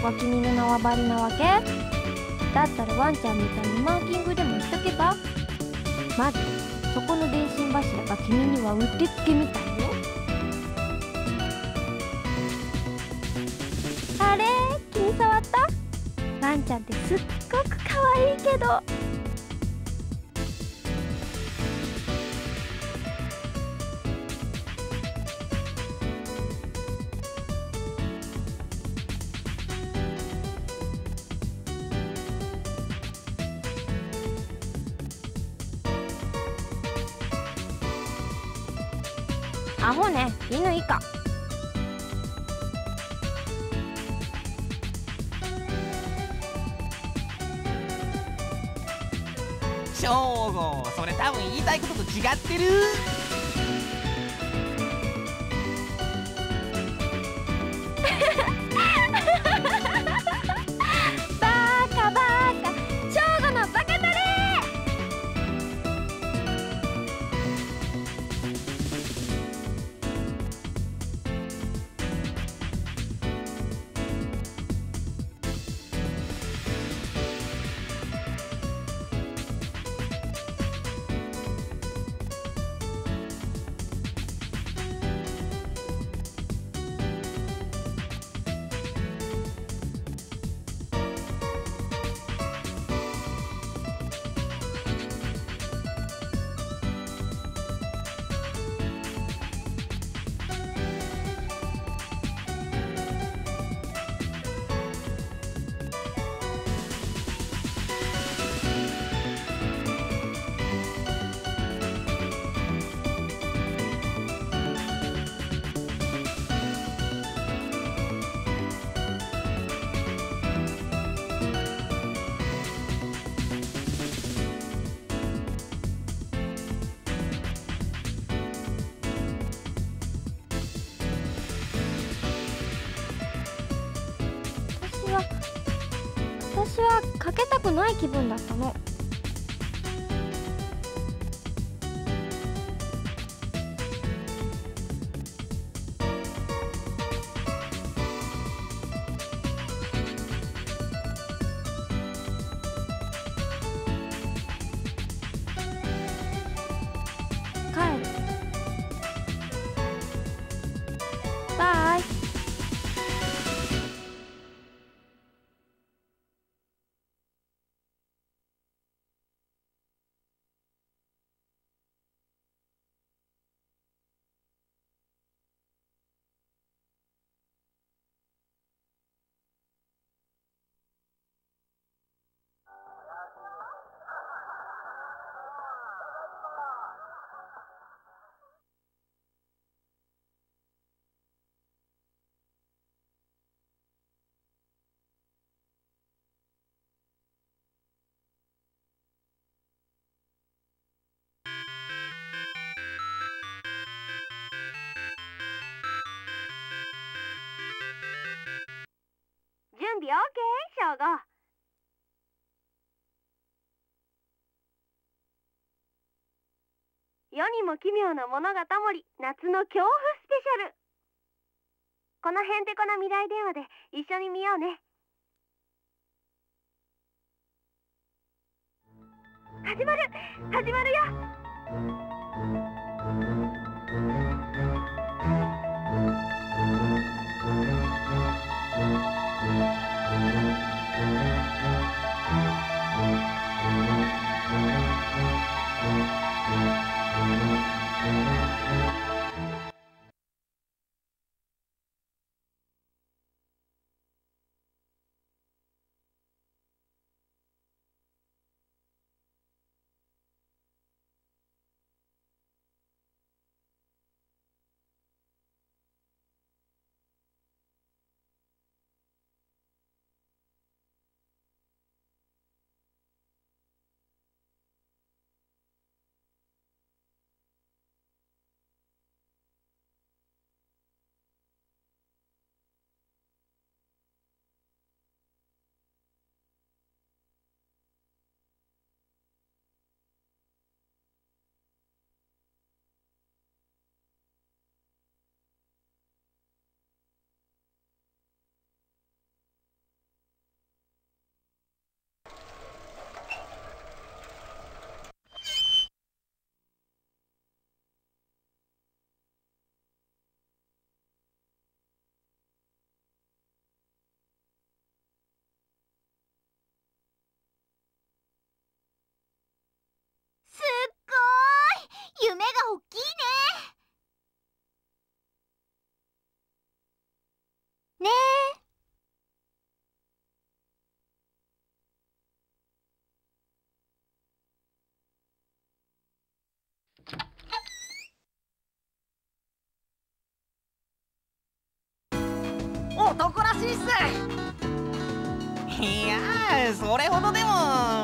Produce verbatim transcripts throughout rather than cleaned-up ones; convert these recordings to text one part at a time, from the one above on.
が君の縄張りなわけ？だったらワンちゃんみたいにマーキングでもしとけば？まずそこの電信柱が君にはうってつけみたいよ。あれ、君触った？ワンちゃんってすっごく可愛いけど。アホね、犬以下。 ショーゴ、それ多分言いたいことと違ってる。 バカバカ、ショーゴのバカタレ。私はかけたくない気分だったの。帰る。バイ。準備 オーケー？ ショーゴ。世にも奇妙なものがたもり、夏の恐怖スペシャル。このへんてこな未来電話で一緒に見ようね。始まる始まるよ。 大きいね。ねえ。 男らしいっす。 いやー、それほどでも。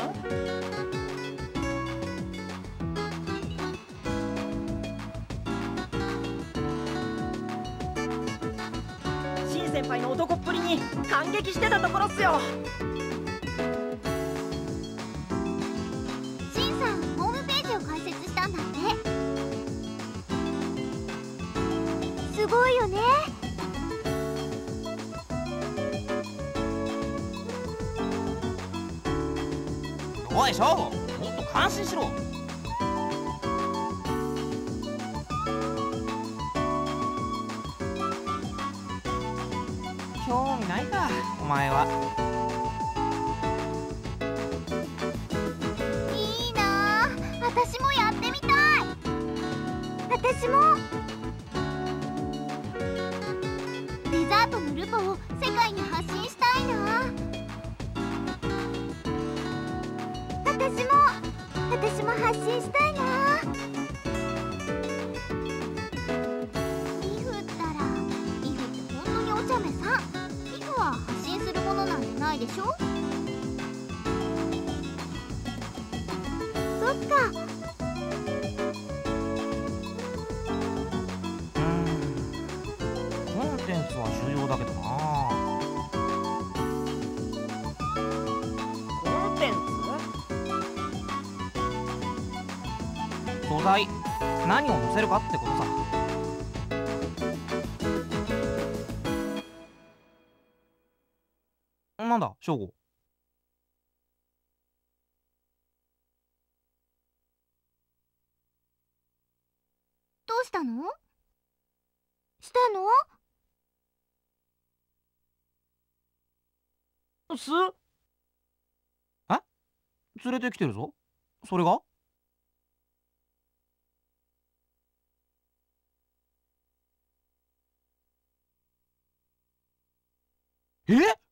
シン先輩の男っぷりに感激してたところっすよ。 シンさん、ホームページを開設したんだって。すごいよね。 おいショウゴ、もっと感心しろ。興味ないかお前は。 いいなあ、私もやってみたい。私も。デザートのルポを世界に発信したいな。私も私も発信したいな。イフったら、イフって本当にお茶目さん。イフは発信するものなんてないでしょ。そっか。 うーん、コンテンツは重要だけどな。 コンテンツ？ 素材、何を載せるかってことさ。なんだショウゴ。 どうしたの？したの？ す？ え？連れてきてるぞ。それが？え？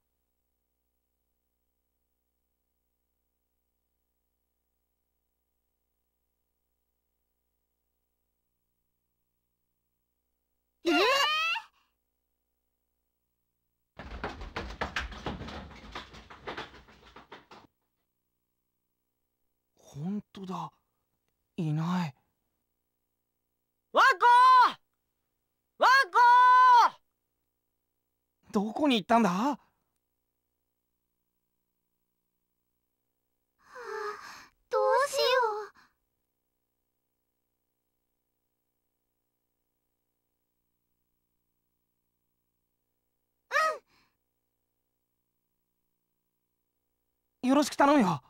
えー、 ほんとだ、いない。 ワンコーワンコーどこに行ったんだ？ はあ、どうしよよろしく頼むよ。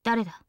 誰だ？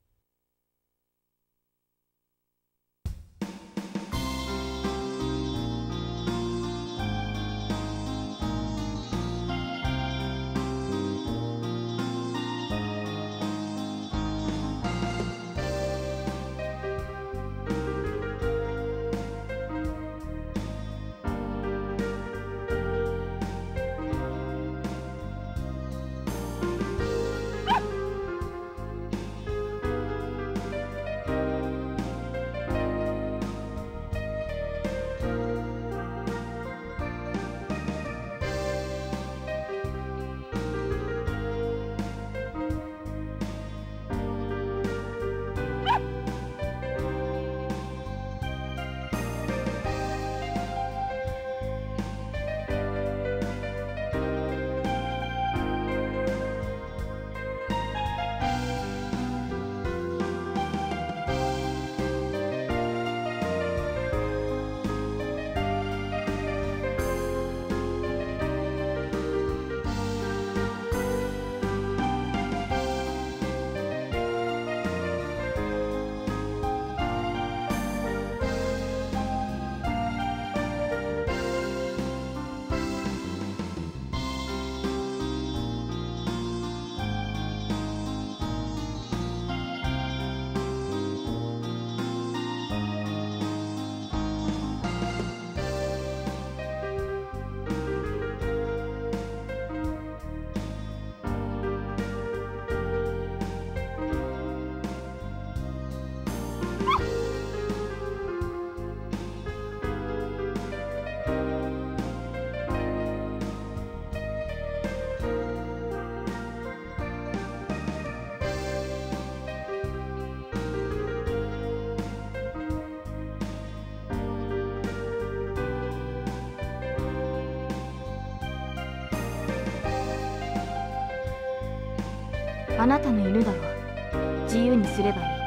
あなたの犬だろう。自由にすればいい。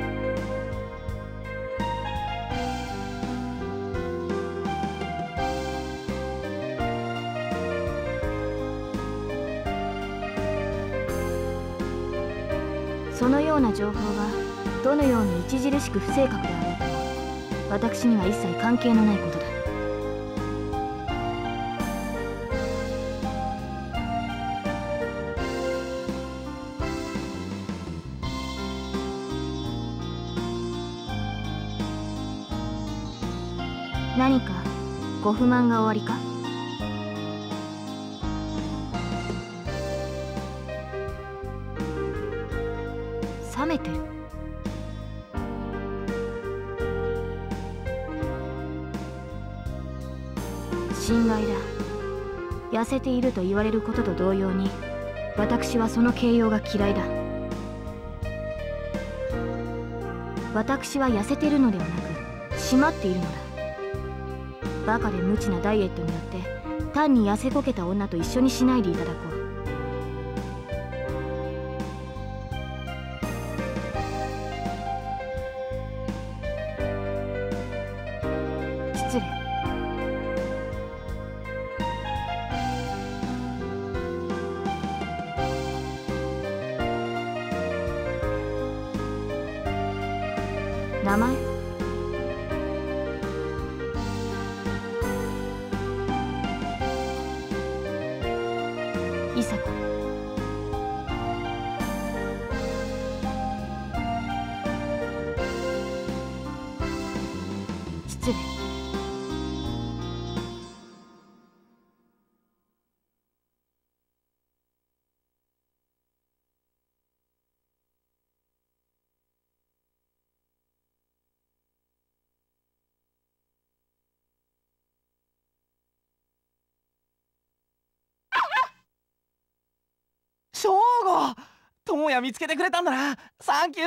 そのような情報がどのように著しく不正確であろうとも、私には一切関係のないことだ。何かご不満がおありか？冷めてる。心外だ。痩せていると言われることと同様に、私はその形容が嫌いだ。私は痩せているのではなく締まっているのだ。バカで無知なダイエットによって単に痩せこけた女と一緒にしないでいただこう。失礼。名前？伊佐子。失礼。 ショーゴ、友也見つけてくれたんだな。サンキュー。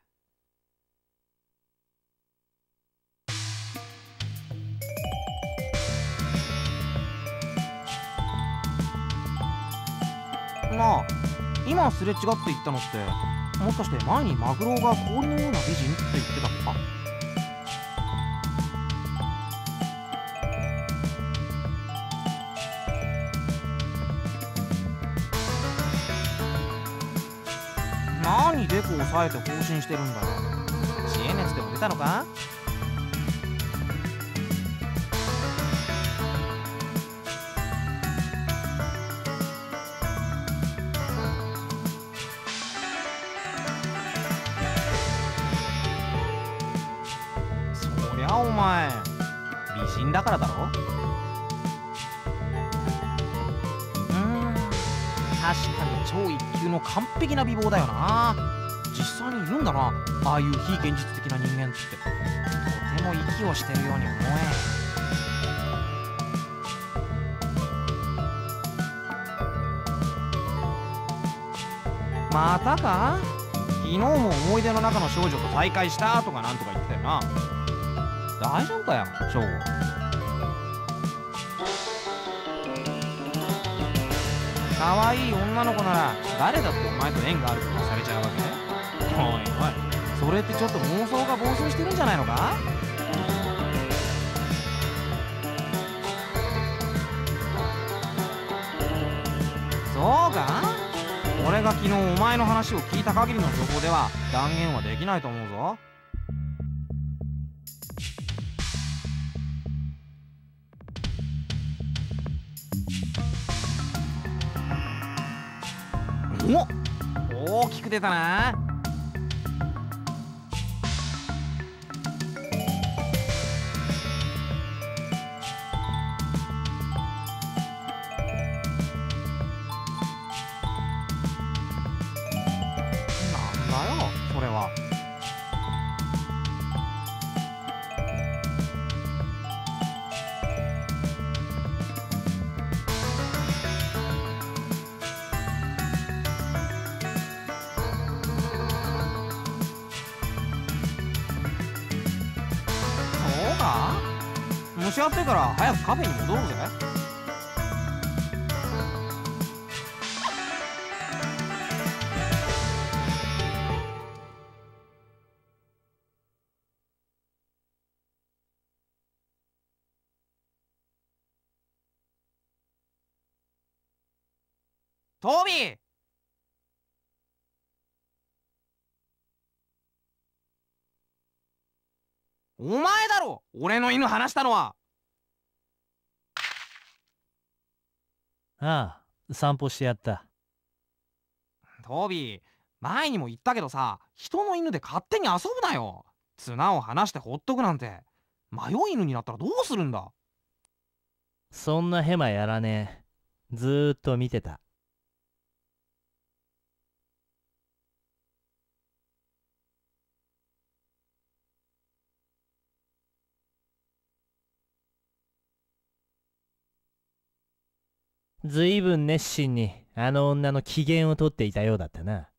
なあ、今すれ違って言ったのって、もしかして前にマグロが氷のような美人って言ってたのか？ 何デコを抑えて放心してるんだよ。知恵熱でも出たのか？そりゃお前美人だからだろ。うーん、確かに超一級の完璧な美貌だよな。実際にいるんだな、ああいう非現実的な人間って。とても息をしてるように思え。またか？昨日も思い出の中の少女と再会したとかなんとか言ってたよな。大丈夫かよ、翔吾。可愛い女の子なら誰だってお前と縁があることされちゃうわけ？おいおい、それってちょっと妄想が暴走してるんじゃないのか？そうか？俺が昨日お前の話を聞いた限りの情報では断言はできないと思うぞ。お、大きく出たな。なんだよそれは。蒸し暑いから早くカフェに戻ろうぜ。トビー、お前だろ俺の犬離したのは。 ああ、散歩してやった。 トビー、前にも言ったけどさ、人の犬で勝手に遊ぶなよ。綱を離してほっとくなんて。迷い犬になったらどうするんだ。 そんなヘマやらねえ。ずーっと見てた。ずいぶん熱心にあの女の機嫌を取っていたようだったな。